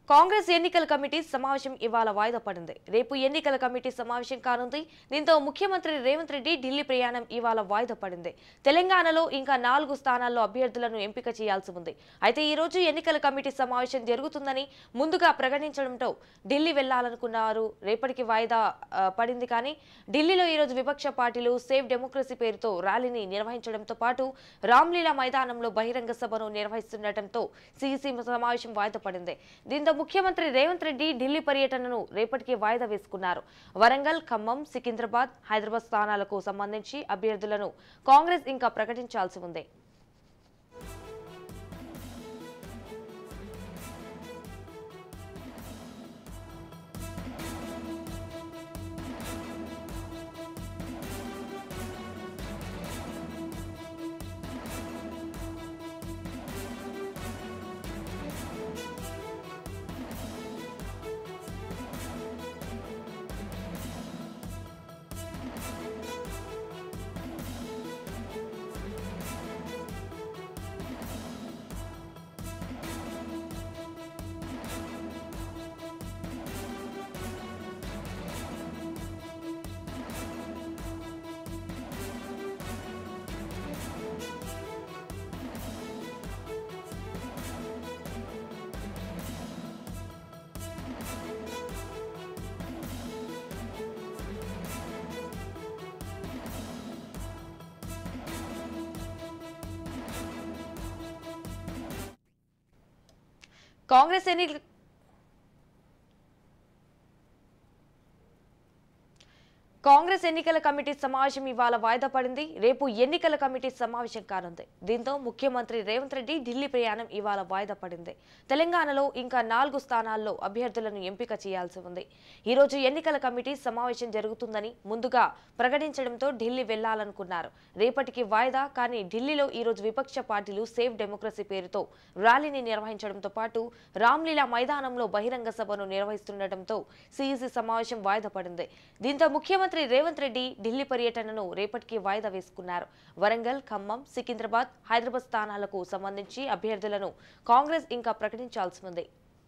కాంగ్రెస్ ఎన్నికల కమిటీ సమావేశం ఇవాళ వాయిదా పడింది. రేపు ఎన్నికల కమిటీ సమావేశం కానుంది. దీంతో ముఖ్యమంత్రి రేవంత్ రెడ్డి ఢిల్లీ ప్రయాణం ఇవాళ వాయిదా పడింది. తెలంగాణలో ఇంకా 4 స్థానాల్లో అభ్యర్థులను ఎంపిక చేయాల్సి ఉంది. అయితే ఈ రోజు ఎన్నికల కమిటీ సమావేశం జరుగుతుందని ముందుగా ప్రకటించడంతో ఢిల్లీ వెళ్లాలనుకున్నారు. రేపటికి వాయిదా పడింది. కానీ ఢిల్లీలో ఈ రోజు విపక్ష పార్టీలు సేవ్ డెమోక్రసీ పేరుతో ర్యాలీని నిర్వహించడంతో పాటు రామ్లీలా మైదానంలో బహిరంగ సభను నిర్వహిస్తుండటంతో సీఈసీ సమావేశం వాయిదా పడింది. దీంతో ముఖ్యమంత్రి రేవంత్ రెడ్డి ఢిల్లీ పర్యటనను రేపటికి వాయిదా వేసుకున్నారు. వరంగల్, ఖమ్మం, సికింద్రాబాద్, హైదరాబాద్ స్థానాలకు సంబంధించి అభ్యర్థులను కాంగ్రెస్ ఇంకా ప్రకటించాల్సి ఉంది. కాంగ్రెస్ ఎన్నికల కమిటీ సమావేశం ఇవాళ వాయిదా పడింది. రేపు ఎన్నికల కమిటీ సమావేశం కానుంది. దీంతో ముఖ్యమంత్రి రేవంత్ రెడ్డి ఢిల్లీ ప్రయాణం ఇవాళ వాయిదా పడింది. తెలంగాణలో ఇంకా 4 స్థానాల్లో అభ్యర్థులను ఎంపిక చేయాల్సి ఉంది. ఈ రోజు ఎన్నికల కమిటీ సమావేశం జరుగుతుందని ముందుగా ప్రకటించడంతో ఢిల్లీ వెళ్లాలనుకున్నారు. రేపటికి వాయిదా. కానీ ఢిల్లీలో ఈ రోజు విపక్ష పార్టీలు సేవ్ డెమోక్రసీ పేరుతో ర్యాలీని నిర్వహించడంతో పాటు రామ్లీలా మైదానంలో బహిరంగ సభను నిర్వహిస్తుండటంతో సీఈసీ సమావేశం వాయిదా పడింది. దీంతో ముఖ్యమంత్రి రేవంత్ రెడ్డి ఢిల్లీ పర్యటనను రేపటికి వాయిదా వేసుకున్నారు. వరంగల్, ఖమ్మం, సికింద్రాబాద్, హైదరాబాద్ స్థానాలకు సంబంధించి అభ్యర్థులను కాంగ్రెస్ ఇంకా ప్రకటించాల్సి ఉంది.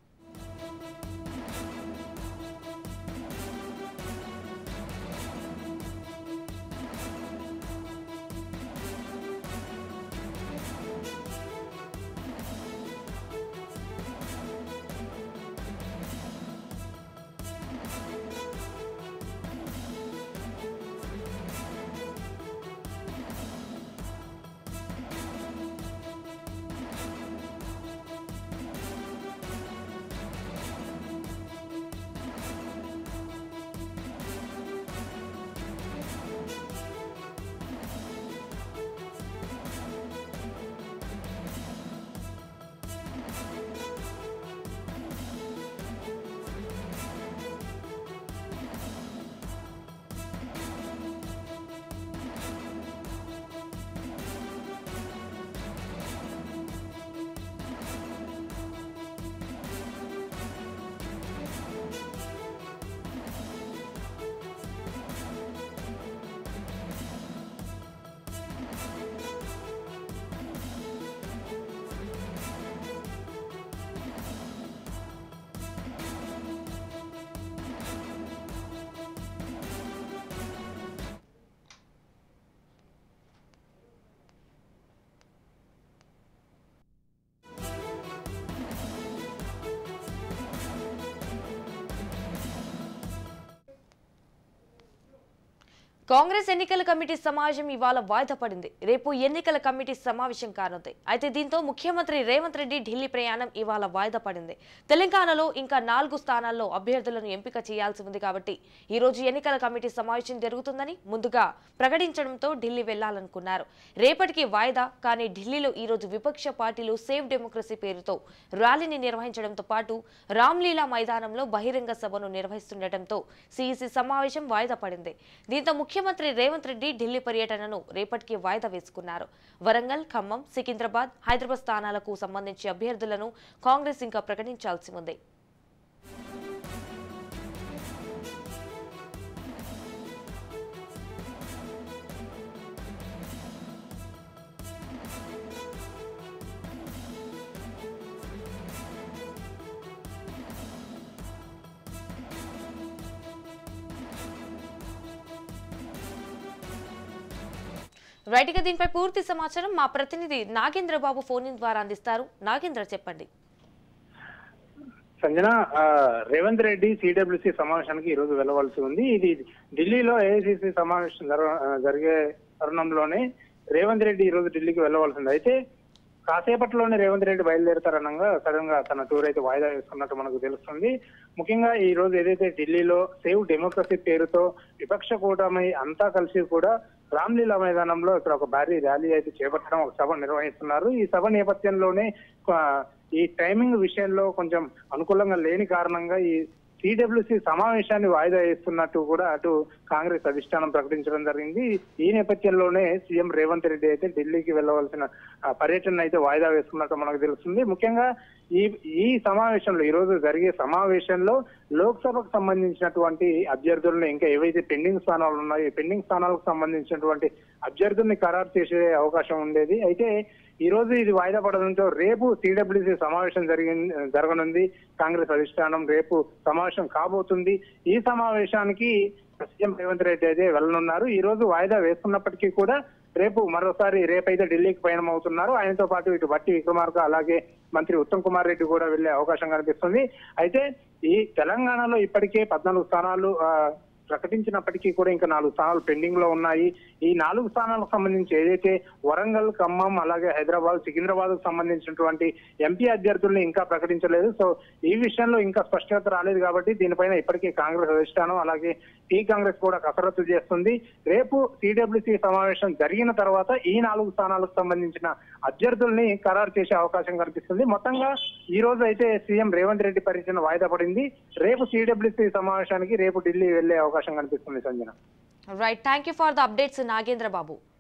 కాంగ్రెస్ ఎన్నికల కమిటీ సమావేశం ఇవాళ వాయిదా పడింది. రేపు ఎన్నికల కమిటీ సమావేశం కానుంది. అయితే దీంతో ముఖ్యమంత్రి రేవంత్ రెడ్డి ఢిల్లీ ప్రయాణం ఇవాళ వాయిదా పడింది. తెలంగాణలో ఇంకా 4 స్థానాల్లో అభ్యర్థులను ఎంపిక చేయాల్సి ఉంది. కాబట్టి ఈ రోజు ఎన్నికల కమిటీ సమావేశం జరుగుతుందని ముందుగా ప్రకటించడంతో ఢిల్లీ వెళ్లాలనుకున్నారు. రేపటికి వాయిదా. కానీ ఢిల్లీలో ఈ రోజు విపక్ష పార్టీలు సేవ్ డెమోక్రసీ పేరుతో ర్యాలీని నిర్వహించడంతో పాటు రామ్లీలా మైదానంలో బహిరంగ సభను నిర్వహిస్తుండటంతో సీఈసీ సమావేశం వాయిదా పడింది. దీంతో ముఖ్యమంత్రి రేవంత్ రెడ్డి ఢిల్లీ పర్యటనను రేపటికి వాయిదా వేసుకున్నారు. వరంగల్, ఖమ్మం, సికింద్రాబాద్, హైదరాబాద్ స్థానాలకు సంబంధించి అభ్యర్థులను కాంగ్రెస్ ఇంకా ప్రకటించాల్సి ఉంది. రైట్ గా దీనిపై పూర్తి సమాచారం మా ప్రతినిధి నాగేంద్ర బాబు ఫోన్ ఇన్ ద్వారా అందిస్తారు. నాగేంద్ర చెప్పండి. సంజన, రేవంత్ రెడ్డి సిడబ్ల్యూసి సమావేశానికి ఈ రోజు వెళ్ళవలసి ఉంది. ఇది ఢిల్లీలో ఏఐసిసి సమావేశం జరిగే తరుణంలోనే రేవంత్ రెడ్డి ఈ రోజు ఢిల్లీకి వెళ్ళవలసింది. అయితే కాసేపట్లోనే రేవంత్ రెడ్డి బయలుదేరతారనగా సడన్ గా తన టూర్ అయితే వాయిదా వేసుకున్నట్టు మనకు తెలుస్తుంది. ముఖ్యంగా ఈ రోజు ఏదైతే ఢిల్లీలో సేవ్ డెమోక్రసీ పేరుతో విపక్ష కూటమి అంతా కలిసి కూడా రామ్లీలా మైదానంలో ఇక్కడ ఒక భారీ ర్యాలీ అయితే చేపట్టడం, ఒక సభ నిర్వహిస్తున్నారు. ఈ సభ నేపథ్యంలోనే ఈ టైమింగ్ విషయంలో కొంచెం అనుకూలంగా లేని కారణంగా ఈ సిడబ్ల్యూసి సమావేశాన్ని వాయిదా వేస్తున్నట్టు కూడా అటు కాంగ్రెస్ అధిష్టానం ప్రకటించడం జరిగింది. ఈ నేపథ్యంలోనే సీఎం రేవంత్ రెడ్డి అయితే ఢిల్లీకి వెళ్ళవలసిన పర్యటన అయితే వాయిదా వేస్తున్నట్టు మనకు తెలుస్తుంది. ముఖ్యంగా ఈ సమావేశంలో ఈ రోజు జరిగే సమావేశంలో లోక్సభకు సంబంధించినటువంటి అభ్యర్థులను ఇంకా ఏవైతే పెండింగ్ స్థానాలు ఉన్నాయో ఈ పెండింగ్ స్థానాలకు సంబంధించినటువంటి అభ్యర్థుల్ని ఖరారు చేసే అవకాశం ఉండేది. అయితే ఈ రోజు ఇది వాయిదా పడడంతో రేపు సిడబ్ల్యూసి సమావేశం జరగనుంది. కాంగ్రెస్ అధిష్టానం రేపు సమావేశం కాబోతుంది. ఈ సమావేశానికి సీఎం రేవంత్ రెడ్డి అయితే వెళ్ళనున్నారు. ఈ రోజు వాయిదా వేస్తున్నప్పటికీ కూడా రేపైతే ఢిల్లీకి పయనం అవుతున్నారు. ఆయనతో పాటు ఇటు బట్టి విక్రమార్క అలాగే మంత్రి ఉత్తమ్ కుమార్ రెడ్డి కూడా వెళ్లే అవకాశం కనిపిస్తుంది. అయితే ఈ తెలంగాణలో ఇప్పటికే 14 స్థానాలు ప్రకటించినప్పటికీ కూడా ఇంకా 4 స్థానాలు పెండింగ్ లో ఉన్నాయి. ఈ 4 స్థానాలకు సంబంధించి ఏదైతే వరంగల్, ఖమ్మం అలాగే హైదరాబాద్, సికింద్రాబాద్ కు సంబంధించినటువంటి ఎంపీ అభ్యర్థుల్ని ఇంకా ప్రకటించలేదు. సో ఈ విషయంలో ఇంకా స్పష్టత రాలేదు కాబట్టి దీనిపైన ఇప్పటికే కాంగ్రెస్ అధిష్టానం అలాగే కాంగ్రెస్ కూడా కసరత్తు చేస్తుంది. రేపు సిడబ్ల్యూసి సమావేశం జరిగిన తర్వాత ఈ 4 స్థానాలకు సంబంధించిన అభ్యర్థుల్ని ఖరారు చేసే అవకాశం కనిపిస్తుంది. మొత్తంగా ఈ రోజు అయితే సీఎం రేవంత్ రెడ్డి పర్యటన వాయిదా పడింది. రేపు సిడబ్ల్యూసి సమావేశానికి ఢిల్లీ వెళ్లే అవకాశం కనిపిస్తుంది. Sanjana, right, thank you for the updates Nagendra Babu.